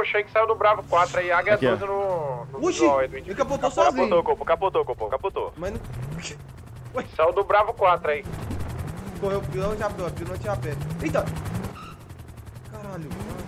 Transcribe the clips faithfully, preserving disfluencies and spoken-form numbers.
roxo aí que saiu do Bravo quatro aí, Águia Aqui, doze no, no Uxi, visual aí do ele indivíduo. capotou sozinho. Capotou, Copo, capotou, Copo, capotou. Mas não... Saiu do Bravo quatro aí. Correu o pilão, já abriu, o pilão tinha pé. Eita! Caralho.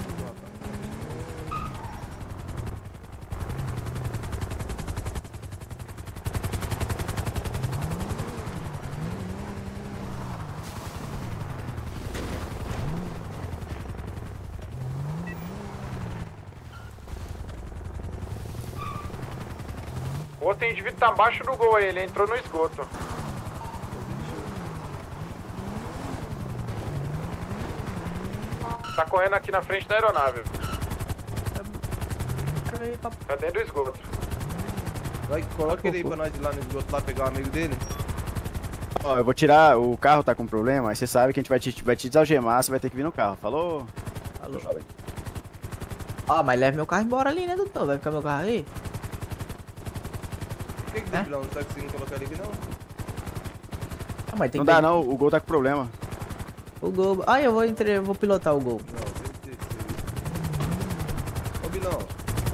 O outro indivíduo tá abaixo do gol aí, ele entrou no esgoto. Tá correndo aqui na frente da aeronave. Tá dentro do esgoto. Vai, coloca ele aí pra nós ir lá no esgoto lá pegar o amigo dele. Ó, eu vou tirar, o carro tá com problema, aí você sabe que a gente vai te, vai te desalgemar, você vai ter que vir no carro, falou? Falou. Ó, mas leva meu carro embora ali, né, doutor? Vai ficar meu carro aí? Por que que tem pilão? Não tá conseguindo colocar ele aqui não? Ah, mas tem Não que dá ter- não, o gol tá com problema. O gol... Ah, eu vou, entre... eu vou pilotar o gol. Não, tem que ter isso aí. Ô, Bilão. O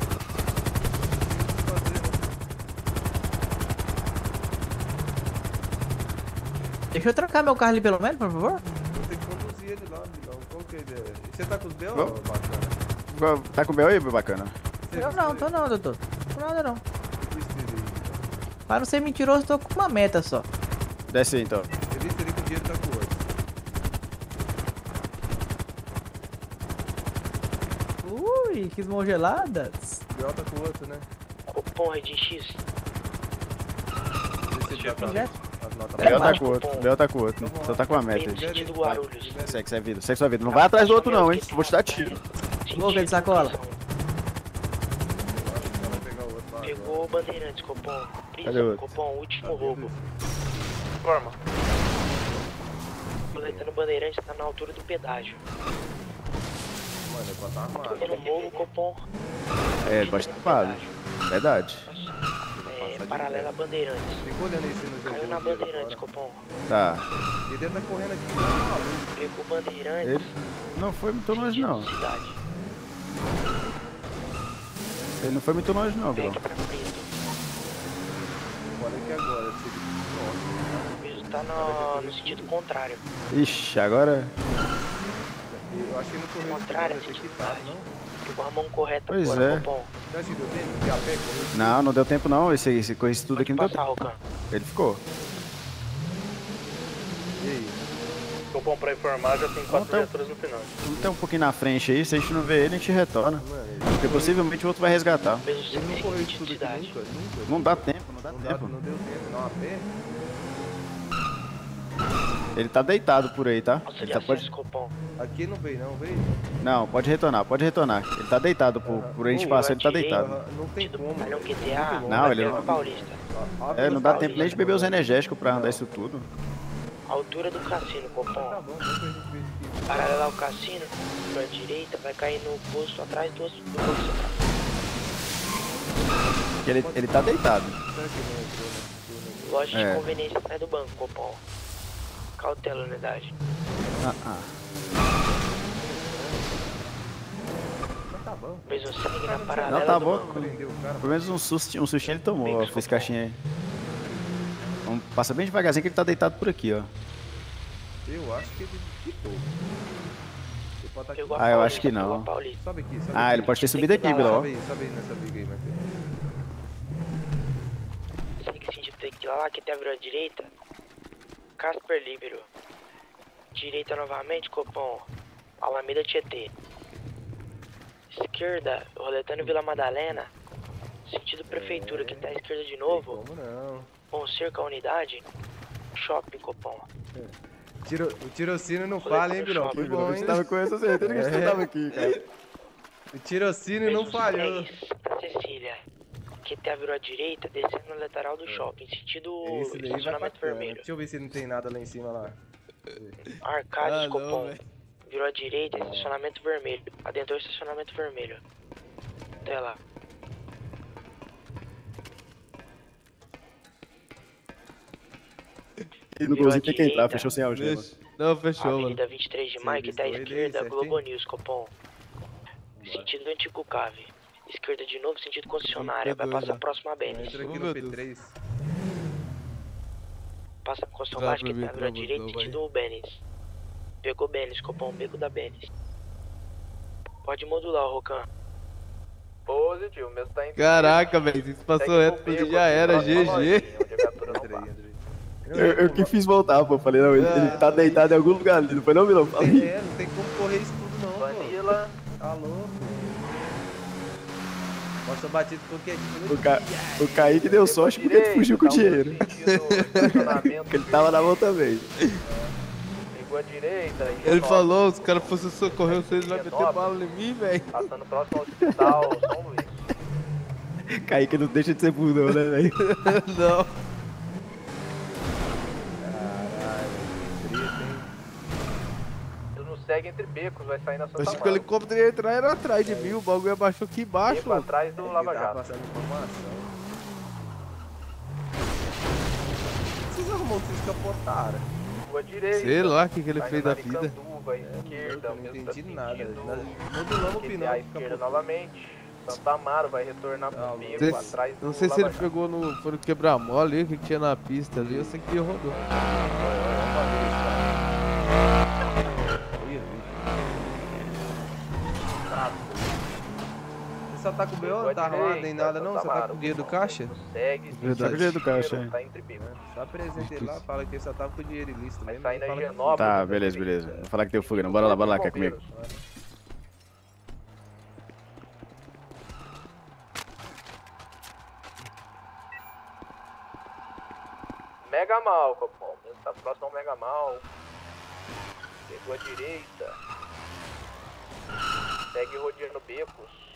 que fazer, né? Deixa eu trocar meu carro ali pelo menos, por favor. Vou ter que conduzir ele lá, Bilão. Qual que é a ideia? E você tá com os B O, Vamos. bacana? Tá com o B O aí, bacana? Você Eu não, tô não, doutor. Tô nada não. Ele Para não ser mentiroso, tô com uma meta só. Desce aí então. ele com o dinheiro tá com o outro. Ui, que esmongeladas. O B O tá com o outro, né? Cupom Red X. Vê se ele tá Já- com as notas O B O tá baixas. com o outro, o B O tá com o outro. Só tá com a meta Bem no aí. sentido Guarulhos. Segue, segue a vida, segue sua vida. Não vai atrás do outro não, hein? Eu vou te dar tiro. Boca de sacola. Ela vai pegar o outro lá Pegou o Bandeirantes, Copom. Cadê o Prisão, outro? Copom, último agora. roubo. Forma. Coletando Bandeirantes tá na altura do pedágio. Mano, é pra tá armado. Tô no morro, Copom. É, bastante ocupado. Verdade. É, paralela a Bandeirantes. Fica olhando aí se no jogo. Caiu na Bandeirantes, Copom. Tá. Ele deve tá correndo aqui, tá maluco. Pegou Bandeirantes. Ele não foi muito longe não. Cidade. Ele não foi muito longe não, bro. Vem pra preto. Olha aqui agora, se ele... O mesmo tá no, no sentido contrário. Ixi, agora... Eu acho que ele não correu Contrário, esse sentido aqui, tá, cidade. não? Pegou a mão correta Pois agora, é. Copom. Você acha que deu tempo de a pé correr? Não, não deu tempo não. Esse, esse, com esse tudo aqui não deu Passar, tempo. Rocan. Ele ficou. E aí? Copom, pra informar, já tem quatro Então- viaturas no final. Vamos ter um pouquinho na frente aí. Se a gente não vê ele, a gente retorna. Mano, ele, Porque possivelmente o outro vai resgatar. Mesmo ele não correu isso sentido tudo aqui cidade. nunca, nunca. Não dá tempo, não dá Não, dá, tempo. não deu tempo, não, a pé. Ele tá deitado por aí, tá? Nossa, Ele de tá, acesso, pode... Copom. Aqui não veio não, veio? Não, pode retornar, pode retornar. Ele tá deitado por, por a gente Ui, passar, ele tá atirei. deitado. Aham, não tem Sentido como. Batalhão Q T A. Muito longe. Não, ele Batalhão não- Paulista. A- a É, não dá velocidade tempo nem de beber os energéticos pra andar isso tudo. Altura do cassino, Tá Copom. bom, vamos ver a gente vê aqui. Paralela ao cassino, pra direita, vai cair no posto atrás do, do banco central. Porque ele, ele tá deitado. Será que não entrou, né? Loja É. de conveniência atrás do banco, Copom. Cautela, unidade. Ah, ah. Mas tá bom. Mesmo sangue na paralela Não, tá do bom. banco. Prendeu o cara. Pelo menos um sustinho, um sustinho ele tomou, ó. Fez caixinha aí. Vamos passar bem devagarzinho que ele tá deitado por aqui, ó. Eu acho que ele quitou. Ele pode tá aqui. Pegou a Ah, eu Paulista, acho que não. pegou a Paulista. Sobe aqui, sobe Ah, aqui. ele pode ter subido aqui, Tem que Biló. Sobe aí, sobe aí nessa briga aí, meu filho. Segue sentido tem que ir lá, que até virou à direita. Casper Libero. Direita novamente, Copom. Alameda Tietê. Esquerda, roletando Vila Madalena. Sentido prefeitura, que tá à esquerda de novo. Como não? Com cerca a unidade. Shopping, Copom. Tiro, o tirocínio não fala, hein, Bilão? Foi bom, hein? com essa certeza que É. você tava aqui, cara. O tirocínio não falhou. três, da Cecília. Que até virou à direita, descendo na lateral do shopping. Sentido Esse daí vai pra estacionamento câmera. vermelho. Deixa eu ver se não tem nada lá em cima lá. Arcades, Ah, não, Copom. velho. Virou à direita, estacionamento vermelho. Adentrou estacionamento vermelho. Até lá. E no golzinho tem que entrar, fechou sem algema. Não, fechou, mano. Avenida vinte e três de maio, que tá à Serviço, esquerda, certinho. Globo News, Copom. Sentido sentido antigo cave. Esquerda de novo, sentido concessionária. Vai doido, passar né? próximo a Benes. Entra aqui Oh, no meu P Deus. três. Passa com Costa Trava Baixa, que pra mim, tá virando trava, direita, não, vai. sentido Benes. Pegou Benes, copão, beco da Benes. Pode modular, Rocan. Positivo, o mesmo tá em Caraca, velho, se passou reto pra já era, G G. Entra aí, entra aí. Eu, eu que fiz voltar, pô. Falei, não, ele, ele tá deitado em algum lugar ali. Não foi não, Milão? Fala aí. É, não tem como correr isso tudo não, pô. Vanilla. Tá louco. Costa batido qualquer dia. O, Ca... o Kaique deu sorte porque ele fugiu com o dinheiro. Porque ele tava na mão também. Pegou a direita. Ele falou, os caras fossem socorrer vocês, vai meter bala em mim, velho. Passando próximo ao hospital São Luís. Kaique não deixa de ser bundão, né, velho? Não. Eles não seguem entre becos, vai sair na Santa Achei que o Mara. helicóptero ia entrar, era atrás de mim, o bagulho abaixou aqui embaixo. Beco atrás do Lava Tá Jato. passando informação. Vocês arrumam que vocês capotaram. Rua direita. Sei lá o que, que ele Saindo fez da na vida. Aricanduva, esquerda, Eu não mesmo entendi tá nada. sentido. Nós modulamos o Q T Pinão. A esquerda novamente. Santa Amaro vai retornar pro Ah, beco Sei- atrás do Não sei se Lava ele Jato. pegou no. Foi no quebra-mola ali, o que, que tinha na pista ali, eu sei que ele rodou. Você só tá com o B O? Não tá arrumado nem nada não? Você tá com o dinheiro do caixa? Segue, Verdade. Só com o dinheiro do caixa, é. Tá entre becos. Só apresenta ele lá, fala que ele só tava com o dinheiro ilícito Vai mesmo. sair e na fala que- Higienópolis. Tá, beleza, beleza. Vou falar que deu fuga, não. Bora lá, bora lá, quer comigo? Mega Mal, Copom. Tá próximo ao Mega Mal. Pegou a direita. Segue rodeando becos.